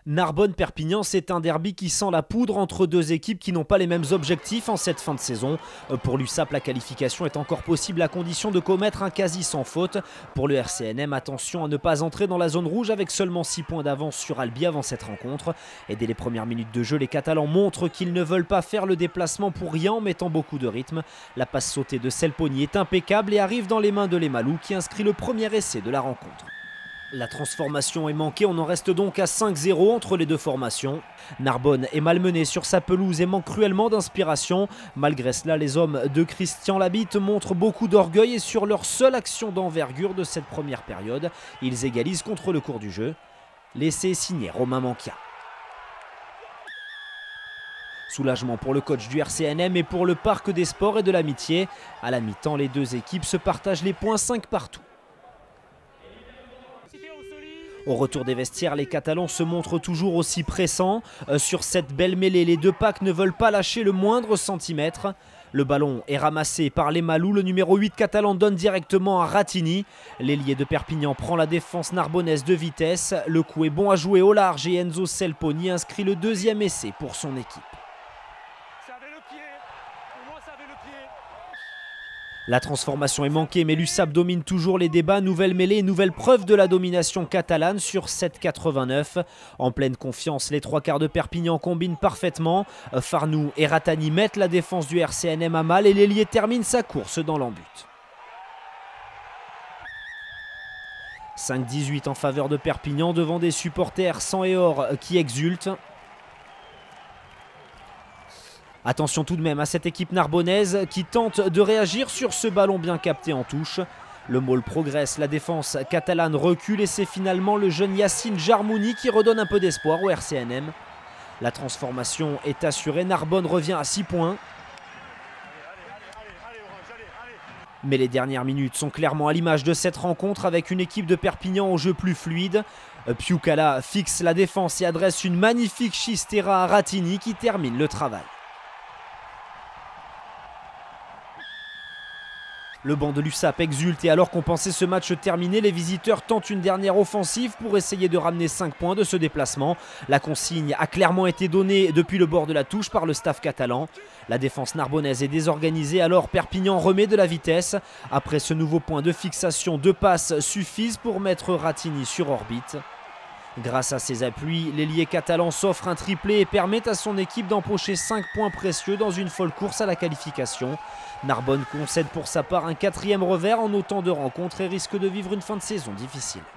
Narbonne-Perpignan, c'est un derby qui sent la poudre entre deux équipes qui n'ont pas les mêmes objectifs en cette fin de saison. Pour l'USAP, la qualification est encore possible à condition de commettre un quasi sans faute. Pour le RCNM, attention à ne pas entrer dans la zone rouge avec seulement 6 points d'avance sur Albi avant cette rencontre. Et dès les premières minutes de jeu, les Catalans montrent qu'ils ne veulent pas faire le déplacement pour rien en mettant beaucoup de rythme. La passe sautée de Selponi est impeccable et arrive dans les mains de Lemalou qui inscrit le premier essai de la rencontre. La transformation est manquée, on en reste donc à 5-0 entre les deux formations. Narbonne est malmené sur sa pelouse et manque cruellement d'inspiration. Malgré cela, les hommes de Christian Labitte montrent beaucoup d'orgueil et sur leur seule action d'envergure de cette première période, ils égalisent contre le cours du jeu. L'essai est signé Romain Manquia. Soulagement pour le coach du RCNM et pour le Parc des Sports et de l'Amitié. À la mi-temps, les deux équipes se partagent les points 5 partout. Au retour des vestiaires, les Catalans se montrent toujours aussi pressants. Sur cette belle mêlée, les deux packs ne veulent pas lâcher le moindre centimètre. Le ballon est ramassé par Lemalou. Le numéro 8 catalan donne directement à Ratini. L'ailier de Perpignan prend la défense narbonnaise de vitesse. Le coup est bon à jouer au large et Enzo Selponi inscrit le deuxième essai pour son équipe. La transformation est manquée, mais l'USAP domine toujours les débats. Nouvelle mêlée, nouvelle preuve de la domination catalane sur 7,89. En pleine confiance, les trois quarts de Perpignan combinent parfaitement. Farnou et Ratani mettent la défense du RCNM à mal et l'ailier termine sa course dans l'embut. 5-18 en faveur de Perpignan devant des supporters sang et or qui exultent. Attention tout de même à cette équipe narbonnaise qui tente de réagir sur ce ballon bien capté en touche. Le maul progresse, la défense catalane recule et c'est finalement le jeune Yacine Jarmouni qui redonne un peu d'espoir au RCNM. La transformation est assurée, Narbonne revient à 6 points. Mais les dernières minutes sont clairement à l'image de cette rencontre avec une équipe de Perpignan au jeu plus fluide. Piukala fixe la défense et adresse une magnifique chistera à Ratini qui termine le travail. Le banc de l'USAP exulte et alors qu'on pensait ce match terminé, les visiteurs tentent une dernière offensive pour essayer de ramener 5 points de ce déplacement. La consigne a clairement été donnée depuis le bord de la touche par le staff catalan. La défense narbonnaise est désorganisée, alors Perpignan remet de la vitesse. Après ce nouveau point de fixation, 2 passes suffisent pour mettre Ratini sur orbite. Grâce à ses appuis, l'ailier catalan s'offre un triplé et permet à son équipe d'empocher 5 points précieux dans une folle course à la qualification. Narbonne concède pour sa part un 4e revers en autant de rencontres et risque de vivre une fin de saison difficile.